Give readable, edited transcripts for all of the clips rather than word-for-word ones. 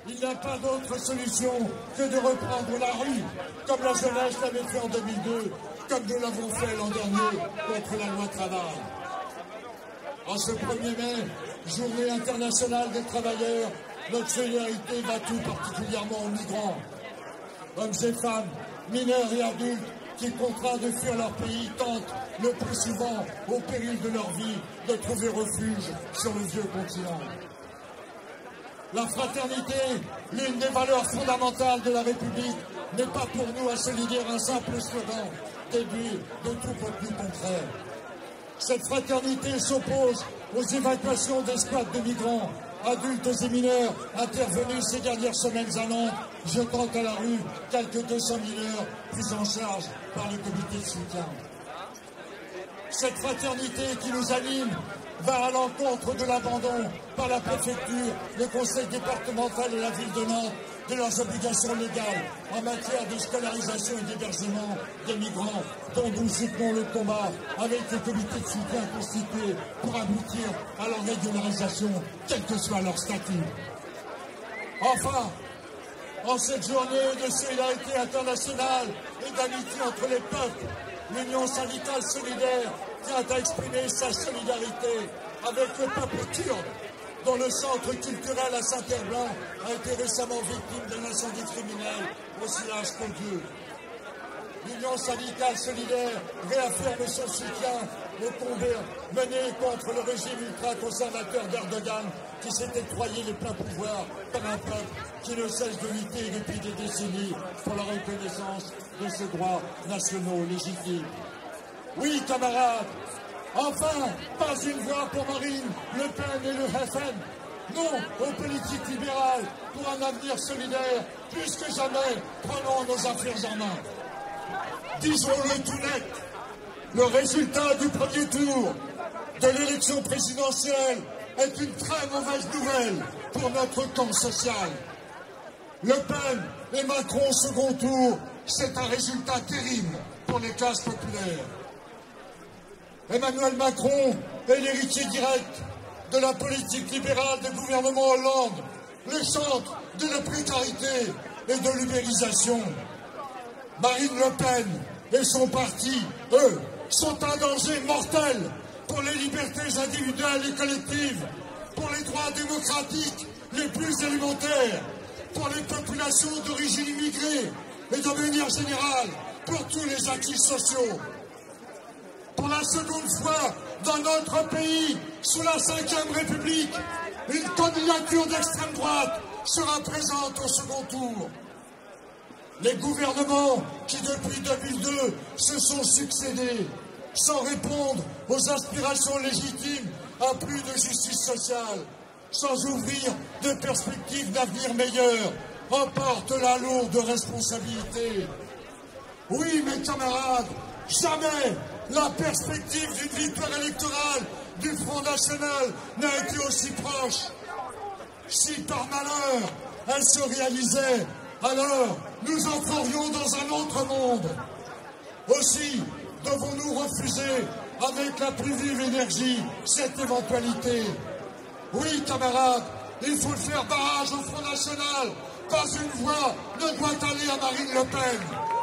Il n'y a pas d'autre solution que de reprendre la rue, comme la jeunesse l'avait fait en 2002, comme nous l'avons fait l'an dernier contre la loi travail. En ce 1er mai, journée internationale des travailleurs, notre solidarité va tout particulièrement aux migrants, hommes et femmes, mineurs et adultes, qui, contraints de fuir leur pays, tentent le plus souvent, au péril de leur vie, de trouver refuge sur le vieux continent. La fraternité, l'une des valeurs fondamentales de la République, n'est pas pour nous à se dire un simple slogan, déduit de tout contenu concret. Cette fraternité s'oppose aux évacuations des squats de migrants, adultes et mineurs, intervenus ces dernières semaines à Nantes, jetant à la rue quelques 200 mineurs pris en charge par le comité de soutien. Cette fraternité qui nous anime va à l'encontre de l'abandon par la préfecture, le conseil départemental et la ville de Nantes de leurs obligations légales en matière de scolarisation et d'hébergement des migrants, dont nous soutenons le combat avec le comité de soutien constitué pour aboutir à leur régularisation, quel que soit leur statut. Enfin, en cette journée de solidarité internationale et d'amitié entre les peuples, l'Union syndicale solidaire tient à exprimer sa solidarité avec le peuple kurde, dont le centre culturel à Saint-Herblain a été récemment victime d'un incendie criminel aussi large que Dieu. L'Union syndicale solidaire réaffirme son soutien au combat mené contre le régime ultra-conservateur d'Erdogan qui s'est octroyé les pleins pouvoirs par un peuple qui ne cesse de lutter depuis des décennies pour la reconnaissance de ses droits nationaux légitimes. Oui, camarades, enfin, pas une voix pour Marine Le Pen et le FN. Non aux politiques libérales pour un avenir solidaire. Plus que jamais, prenons nos affaires en main. Disons-le tout net, le résultat du premier tour de l'élection présidentielle est une très mauvaise nouvelle pour notre camp social. Le Pen et Macron au second tour, c'est un résultat terrible pour les classes populaires. Emmanuel Macron est l'héritier direct de la politique libérale du gouvernement Hollande, le centre de la précarité et de l'ubérisation. Marine Le Pen et son parti, eux, sont un danger mortel pour les libertés individuelles et collectives, pour les droits démocratiques les plus élémentaires, pour les populations d'origine immigrée et de manière générale, pour tous les acquis sociaux. Pour la seconde fois dans notre pays, sous la Ve République, une candidature d'extrême droite sera présente au second tour. Les gouvernements qui, depuis 2002, se sont succédés, sans répondre aux aspirations légitimes à plus de justice sociale, sans ouvrir de perspectives d'avenir meilleur, emportent la lourde responsabilité. Oui, mes camarades, jamais la perspective d'une victoire électorale du Front National n'a été aussi proche. Si par malheur elle se réalisait, alors nous entrerions dans un autre monde. Aussi devons-nous refuser avec la plus vive énergie cette éventualité. Oui, camarades, il faut faire barrage au Front National. Pas une voix ne doit aller à Marine Le Pen.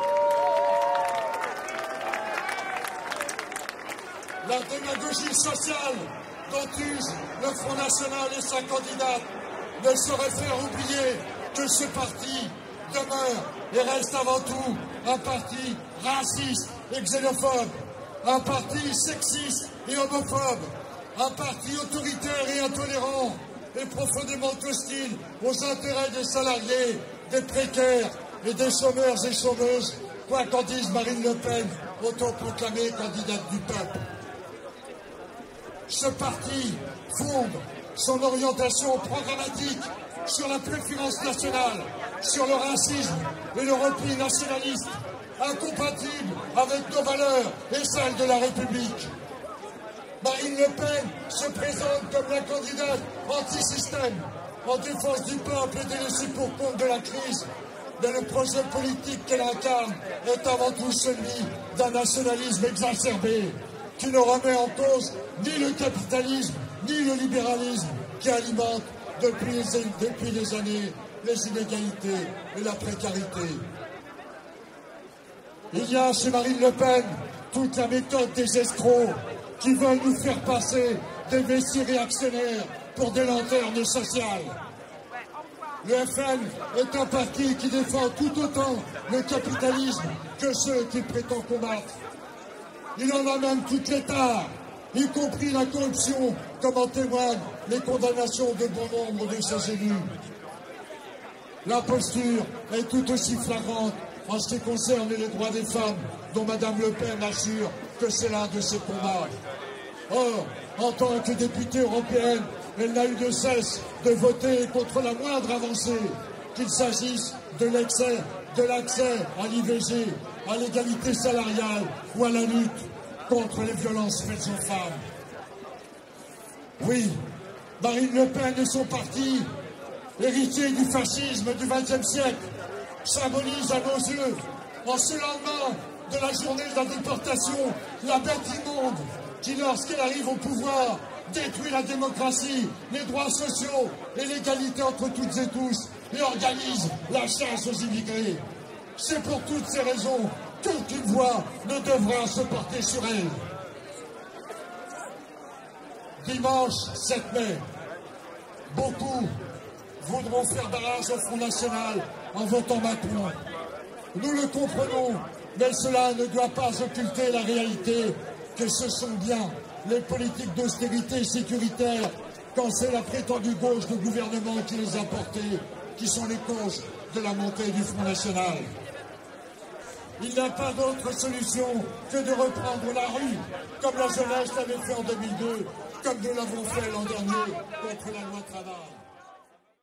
La démagogie sociale dont use le Front National et sa candidate ne saurait faire oublier que ce parti demeure et reste avant tout un parti raciste et xénophobe, un parti sexiste et homophobe, un parti autoritaire et intolérant et profondément hostile aux intérêts des salariés, des précaires et des chômeurs et chômeuses, quoi qu'en dise Marine Le Pen, autoproclamée candidate du peuple. Ce parti fonde son orientation programmatique sur la préférence nationale, sur le racisme et le repli nationaliste, incompatible avec nos valeurs et celles de la République. Marine Le Pen se présente comme la candidate anti-système, en défense du peuple et délaissée pour compte de la crise, mais le projet politique qu'elle incarne est avant tout celui d'un nationalisme exacerbé, qui ne remet en cause ni le capitalisme, ni le libéralisme qui alimente depuis des années les inégalités et la précarité. Il y a chez Marine Le Pen toute la méthode des escrocs qui veulent nous faire passer des messieurs réactionnaires pour des lanternes sociales. Le FN est un parti qui défend tout autant le capitalisme que ceux qu'il prétend combattre. Il en a même toutes les tares, y compris la corruption, comme en témoignent les condamnations de bon nombre de ses élus. L'imposture est tout aussi flagrante en ce qui concerne les droits des femmes, dont Mme Le Pen assure que c'est l'un de ses combats. Or, en tant que députée européenne, elle n'a eu de cesse de voter contre la moindre avancée, qu'il s'agisse de l'accès à l'IVG, à l'égalité salariale ou à la lutte contre les violences faites aux femmes. Oui, Marine Le Pen et son parti, héritier du fascisme du XXe siècle, symbolisent à nos yeux, en ce lendemain de la journée de la déportation, la bête immonde qui, lorsqu'elle arrive au pouvoir, détruit la démocratie, les droits sociaux et l'égalité entre toutes et tous et organise la chasse aux immigrés. C'est pour toutes ces raisons qu'aucune voix ne devra se porter sur elle. Dimanche 7 mai, beaucoup voudront faire barrage au Front National en votant Macron. Nous le comprenons, mais cela ne doit pas occulter la réalité que ce sont bien les politiques d'austérité sécuritaire, quand c'est la prétendue gauche de gouvernement qui les a portées, qui sont les causes de la montée du Front National. Il n'y a pas d'autre solution que de reprendre la rue, comme la jeunesse l'avait fait en 2002, comme nous l'avons fait l'an dernier contre la loi travail.